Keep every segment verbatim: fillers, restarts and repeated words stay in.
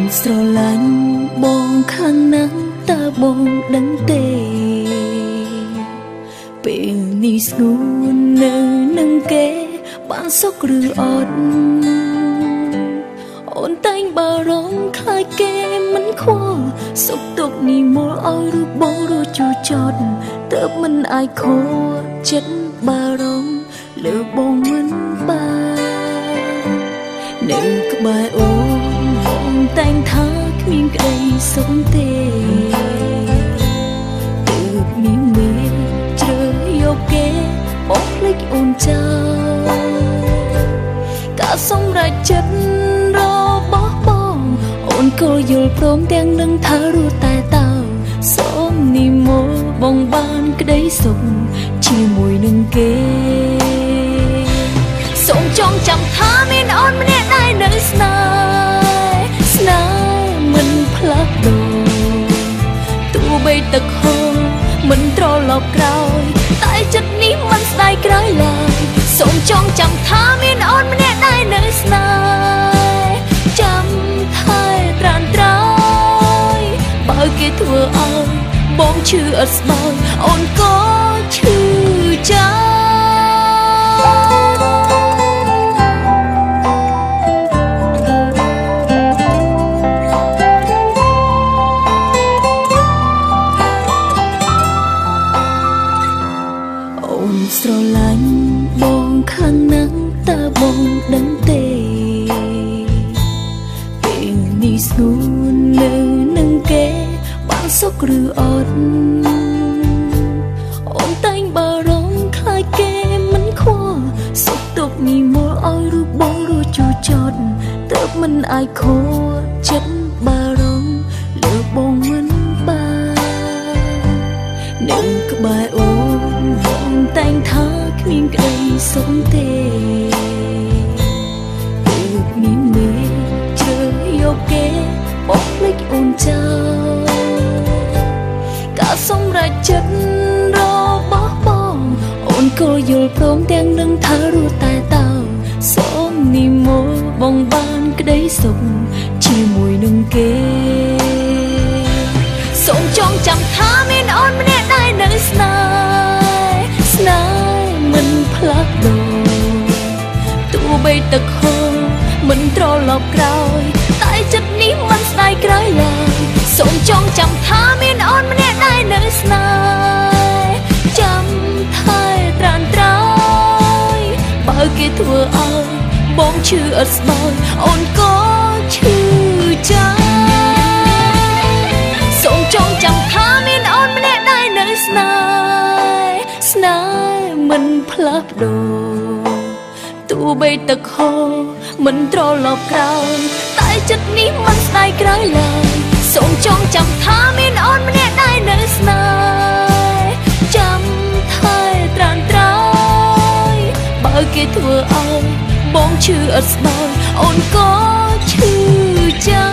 ស្រឡាញ់បងខាងណាំតើបងដឹងទេពេលនេះស្ងួននៅនឹងគេបានសុខឬអត់អូនតែងបារម្ភខ្លាចគេមិនខ្វល់សុខទុក្ខនេះមល់ឲ្យរូបបងរជូរចត់ទើបមិនអាចខកចិត្តបារម្ភលើបងមិនបាននៅក្បែរអូនបងតែងថាគ្មានក្តីសុខទេទើបមានមេជ្រើសយកគេបោះភ្លេចអូនចោលការសម្រេចចិត្តរបស់បងអូនក៏យល់ព្រមទាំងនឹងថារស់តែតើសូមនិមន្តបងបានក្តីសុខជាមួយនឹងគេសូមចងចាំថាមានអូនម្នាក់ដែលនៅស្នេហ៍ស្នេហ៍មិនផ្លាស់ប្ដូរទោះបីទឹកហូរមិនត្រឡប់ក្រោយតែចិត្តនេះមិនស្ដាយក្រោយឡើយសូមចងចាំថាមានអូនម្នាក់ដែលនៅស្នេហ៍ចាំថែត្រានត្រោយបើគេធ្វើឲ្យបងឈឺអត់ស្បើយអូនក៏ឈឺចាំស្រឡាញ់បងខាងណាំតើបងដឹងទេពេលនេះស្ងួននៅនឹងគេបានសុខឬអត់អូនតែងបារម្ភខ្លាចគេមិនខ្វល់សុខទុក្ខនេះមល់ឲ្យរូបបងរជូរចត់ទើបមិនអាចខកចិត្តបារម្ភលើបងមិនបាននៅក្បែរអូនបងតែងថាគ្មានក្តីសុខទេទើបមានមេជ្រើសយកគេបោះភ្លេចអូនចោលការសម្រេចចិត្តរបស់បងអូនក៏យល់ព្រមទាំងនឹងថារស់តែតើសូមនិមន្តបងបានក្តីសុខជាមួយនឹងគេសូមចងចាំថាមានអូនម្នាក់ដែលនៅស្នេហ៍ស្នេហ៍មិនផ្លាស់ប្ដូរទោះបីទឹកហូរមិនត្រឡប់ក្រោយតែចិត្តនេះមិនស្ដាយក្រោយឡើយសូមចងចាំថាមានអូនម្នាក់ដែលនៅស្នេហ៍ចាំថែត្រានត្រោយបើគេធ្វើឲ្យបងឈឺអត់ស្បើយអូនក៏ឈឺចាំសូមចងចាំថាមានអូនម្នាក់ដែលនៅស្នេហ៍ស្នេហ៍មិនផ្លាស់ប្ដូរទោះបីទឹកហូរមិនត្រឡប់ក្រោយតែចិត្តនេះមិនស្ដាយក្រោយឡើយសូមចងចាំថាមានអូនម្នាក់ដែលនៅស្នេហ៍ចាំថែត្រានត្រោយបើគេធ្វើឲ្យបងឈឺអត់ស្បើយអូនក៏ឈឺចាំ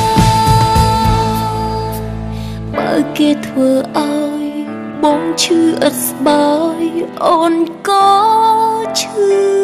បើគេធ្វើឲ្យបងឈឺអត់ស្បើយអូនក៏ឈឺ